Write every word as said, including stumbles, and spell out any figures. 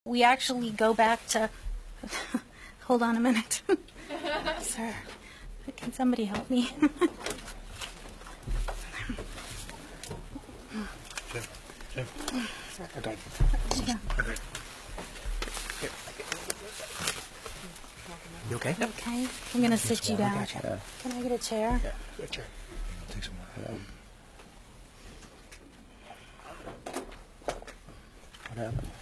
We actually go back to, hold on a minute. Sir, can somebody help me? Jim, Jim. I got it. Yeah. I got it. Here. You okay? Okay, I'm going to sit you down. Yeah. Can I get a chair? Yeah, get a chair. Take some water. What happened?